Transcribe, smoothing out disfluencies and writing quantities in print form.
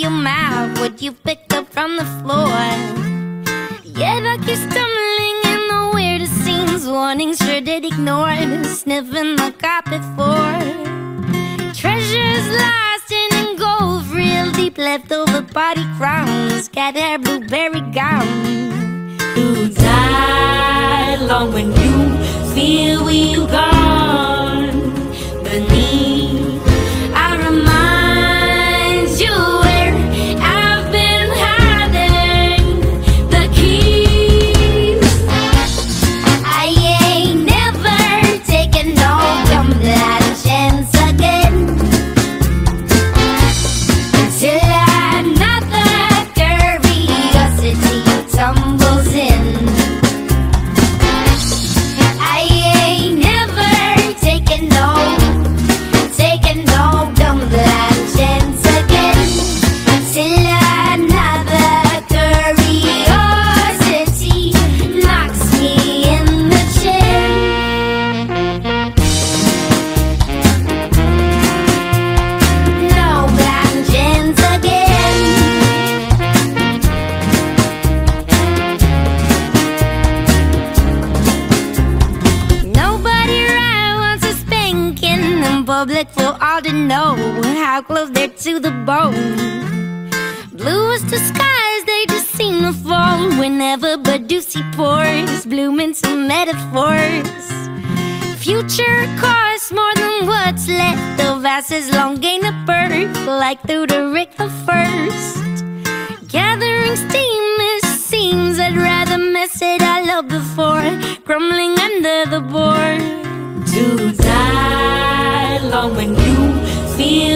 your mouth what you picked up from the floor. Yet I keep stumbling in the weirdest scenes, warnings sure did ignore, sniffing the carpet for treasures lost in gold, real deep leftover party crowns, cat hair, blueberry gown. To die long when you feel we've gone beneath. I remind you where I've been hiding the keys. I ain't never taken no dumb blind chance again until another curiosity tumbles in. I ain't never taken no dumb blind chance again until another curiosity knocks me in the chin. No blind chance again. Nobody right wants a spanking in public for all to know how close they're to the bone. Bluest of skies, they just seem to fall whenever Badusi pours, bloom into metaphors. Future costs more than what's left of us as long gain a birth, like Thuderick the First. Gathering steam, it seems I'd rather mess it all up before crumbling under the board. To die long when you feel